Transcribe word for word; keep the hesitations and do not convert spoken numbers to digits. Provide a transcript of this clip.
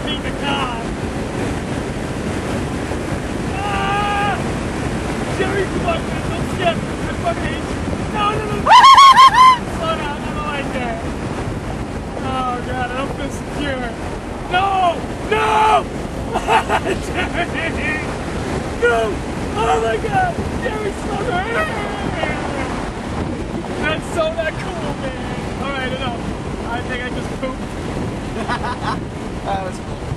beat the car. Ah! Jerry, come on, man, don't skip. I fucking hate you. No, no, no. Slow down, I don't like that. Oh, God, I don't feel secure. No! No! Jerry! No! Oh, my God! Jerry, slow down. That's so not cool, man. Alright, enough. I think I just pooped. That was cool.